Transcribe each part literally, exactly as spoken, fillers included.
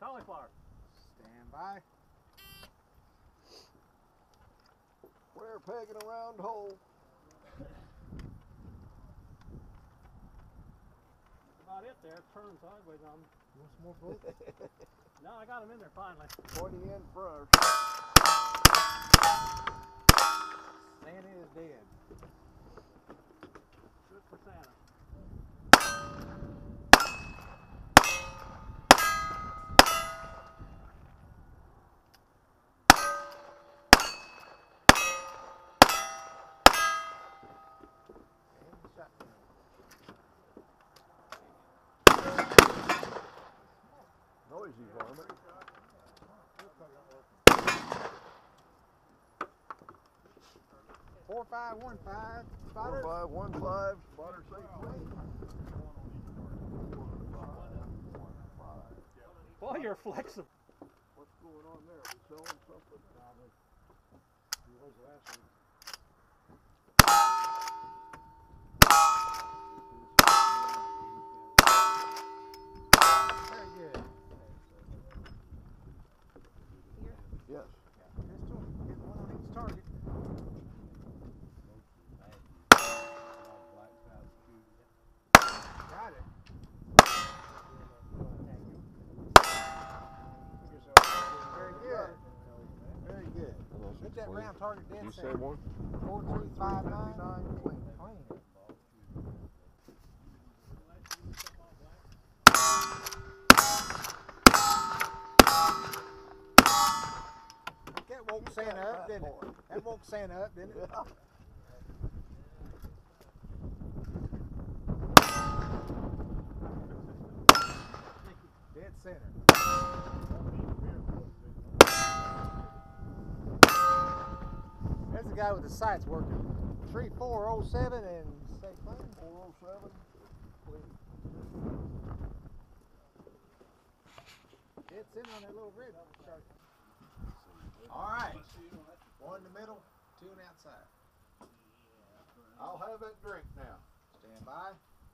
Cauliflower. Stand by. Square peg in a round hole. That's about it there. Turn sideways on them. You want some more food? No, I got them in there finally. Pointy end first. Santa is dead. Good for Santa. Noisy varmint. Four five one five. Four five one five. Spotter safely. Boy, you're flexible. What's going on there? Are we selling something? Where's the last one? Very good. Here? Yes. Pistol. Get one on each target. Got it. Very good. Very good. Get that round target dead You center. say one? Four three five nine. Clean. Clean. That woke Santa up, didn't it? That woke Santa up, didn't it? Dead center. That's the guy with the sights working. three four oh seven and say clean. four oh seven. Dead center on that little red shark. All right. One in the middle, two on the outside. I'll have that drink now. Stand by.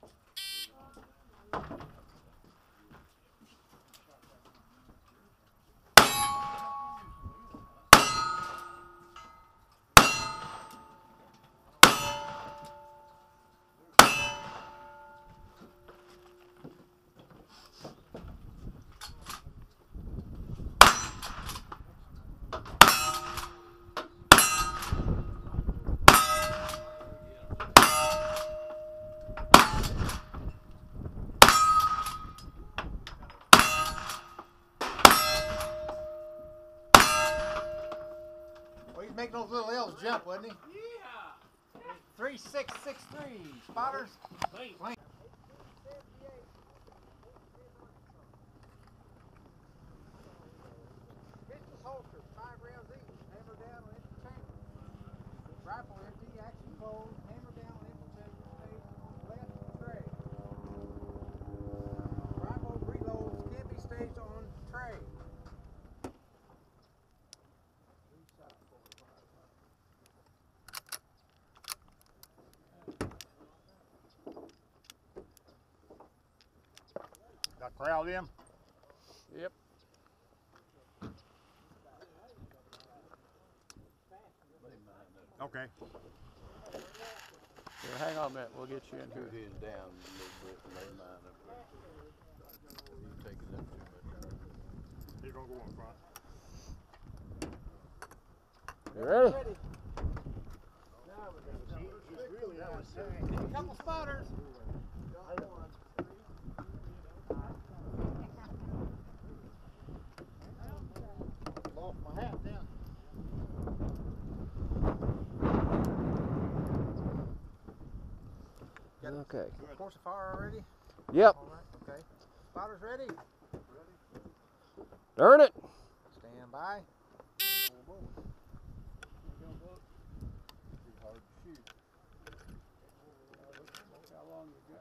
Making those little L's jump, wasn't he? Yeah. Three six six three. Spotters. Clean. Clean. Pistol holster, five rounds each. Hammer down on empty chamber. Rifle empty, action closed. Hammer down on empty chamber. Stage left tray. Rifle reloads can be staged on tray. Got corralled in? Yep. Okay. Here, hang on a minute. We'll get you in here. Head down a little bit and lay mine up there. You take it up too much. You're gonna go in front. You ready? Ready. Need a couple spotters. Lost my hat down. Okay. Course of fire already? Yep. All right, okay. Spotters ready? Darn it. Stand by. Hard to shoot. How long you got?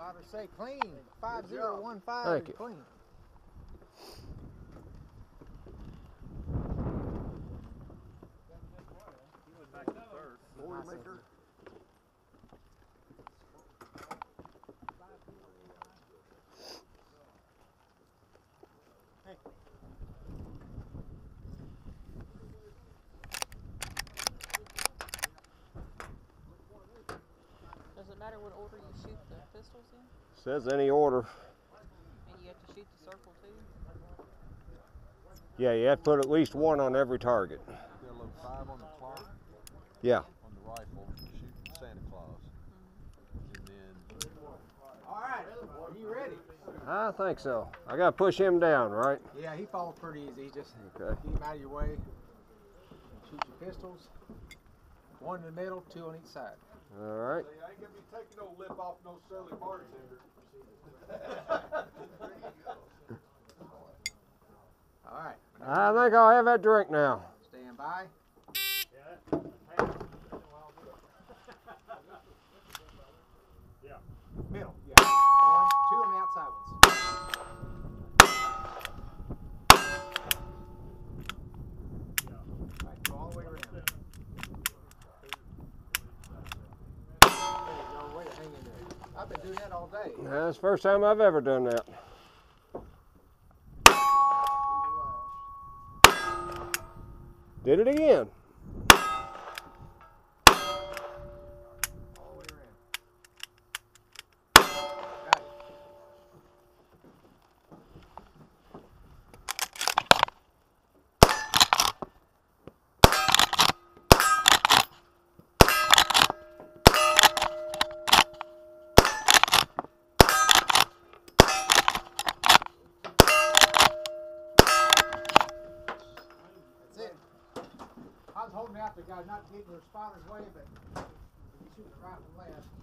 Spotter say clean. Five zero one five Thank is you. clean. He went back to first. Boy maker. Does it matter what order you shoot the pistols in? Says any order. And you have to shoot the circle too? Yeah, you have to put at least one on every target. Got a load five on the clock, Yeah. on the rifle, shooting Santa Claus. And then All right, are you ready? I think so. I gotta push him down, right? Yeah, he falls pretty easy. He just Okay. get him out of your way. Shoot your pistols. One in the middle, two on each side. All right. I ain't gonna be taking no lip off no silly bartender. All right. I think I'll have that drink now. Stand by. Yeah. Middle. Yeah. One, two on the outside ones. Yeah. All right, go all the way around. There you go. Way to hang in there. I've been doing that all day. That's the first time I've ever done that. Did it again. All the way around. Got it. That's it. I was holding out the guy not to get in your spotter's way, but if you shoot it right and left.